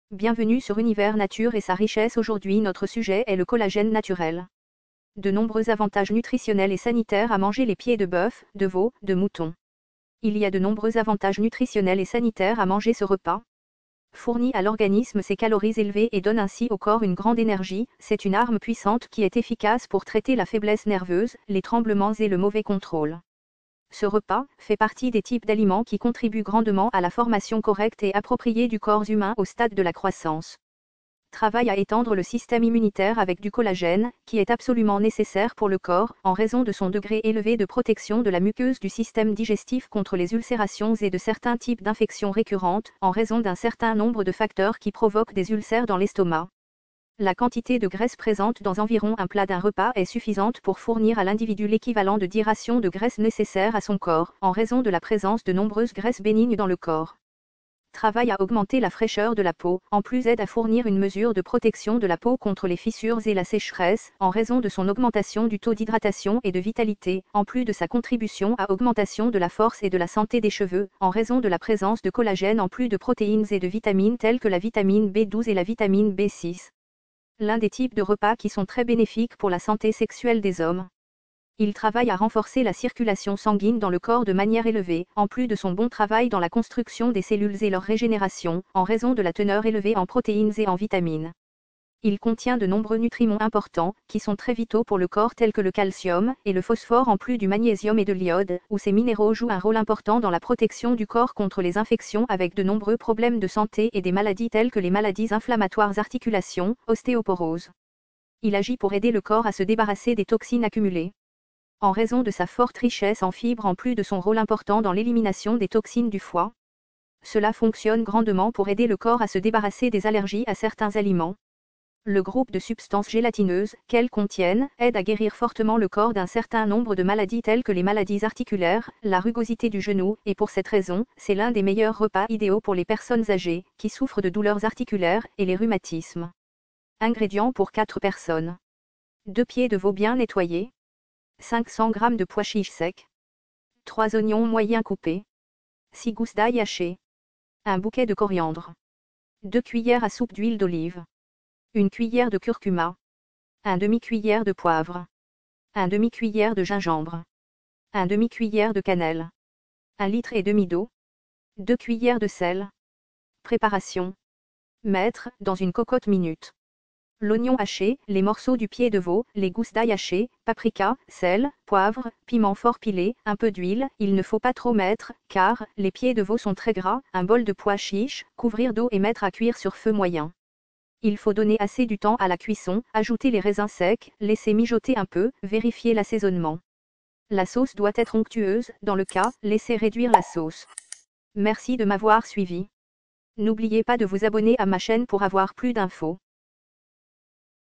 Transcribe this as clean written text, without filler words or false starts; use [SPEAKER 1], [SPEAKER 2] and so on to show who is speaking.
[SPEAKER 1] Bienvenue sur Univers Nature et sa richesse. Aujourd'hui notre sujet est le collagène naturel. De nombreux avantages nutritionnels et sanitaires à manger les pieds de bœuf, de veau, de mouton. Il y a de nombreux avantages nutritionnels et sanitaires à manger ce repas. Fournit à l'organisme ses calories élevées et donne ainsi au corps une grande énergie, c'est une arme puissante qui est efficace pour traiter la faiblesse nerveuse, les tremblements et le mauvais contrôle. Ce repas fait partie des types d'aliments qui contribuent grandement à la formation correcte et appropriée du corps humain au stade de la croissance. Travaille à étendre le système immunitaire avec du collagène, qui est absolument nécessaire pour le corps, en raison de son degré élevé de protection de la muqueuse du système digestif contre les ulcérations et de certains types d'infections récurrentes, en raison d'un certain nombre de facteurs qui provoquent des ulcères dans l'estomac. La quantité de graisse présente dans environ un plat d'un repas est suffisante pour fournir à l'individu l'équivalent de 10 rations de graisse nécessaires à son corps, en raison de la présence de nombreuses graisses bénignes dans le corps. Travaille à augmenter la fraîcheur de la peau, en plus aide à fournir une mesure de protection de la peau contre les fissures et la sécheresse, en raison de son augmentation du taux d'hydratation et de vitalité, en plus de sa contribution à augmentation de la force et de la santé des cheveux, en raison de la présence de collagène en plus de protéines et de vitamines telles que la vitamine B12 et la vitamine B6. L'un des types de repas qui sont très bénéfiques pour la santé sexuelle des hommes. Il travaille à renforcer la circulation sanguine dans le corps de manière élevée, en plus de son bon travail dans la construction des cellules et leur régénération, en raison de la teneur élevée en protéines et en vitamines. Il contient de nombreux nutriments importants, qui sont très vitaux pour le corps tels que le calcium et le phosphore en plus du magnésium et de l'iode, où ces minéraux jouent un rôle important dans la protection du corps contre les infections avec de nombreux problèmes de santé et des maladies telles que les maladies inflammatoires articulations, ostéoporose. Il agit pour aider le corps à se débarrasser des toxines accumulées. En raison de sa forte richesse en fibres en plus de son rôle important dans l'élimination des toxines du foie. Cela fonctionne grandement pour aider le corps à se débarrasser des allergies à certains aliments. Le groupe de substances gélatineuses qu'elles contiennent aide à guérir fortement le corps d'un certain nombre de maladies telles que les maladies articulaires, la rugosité du genou, et pour cette raison, c'est l'un des meilleurs repas idéaux pour les personnes âgées, qui souffrent de douleurs articulaires, et les rhumatismes. Ingrédients pour 4 personnes. 2 pieds de veau bien nettoyés. 500 g de pois chiches secs. 3 oignons moyens coupés. 6 gousses d'ail hachées. Un bouquet de coriandre. 2 cuillères à soupe d'huile d'olive. 1 cuillère de curcuma. 1 demi-cuillère de poivre. 1 demi-cuillère de gingembre. 1 demi-cuillère de cannelle. 1 litre et demi d'eau. 2 cuillères de sel. Préparation. Mettre dans une cocotte minute l'oignon haché, les morceaux du pied de veau, les gousses d'ail hachées, paprika, sel, poivre, piment fort pilé, un peu d'huile, il ne faut pas trop mettre, car les pieds de veau sont très gras, un bol de pois chiches, couvrir d'eau et mettre à cuire sur feu moyen. Il faut donner assez du temps à la cuisson, ajouter les raisins secs, laisser mijoter un peu, vérifier l'assaisonnement. La sauce doit être onctueuse, dans le cas, laissez réduire la sauce. Merci de m'avoir suivi. N'oubliez pas de vous abonner à ma chaîne pour avoir plus d'infos.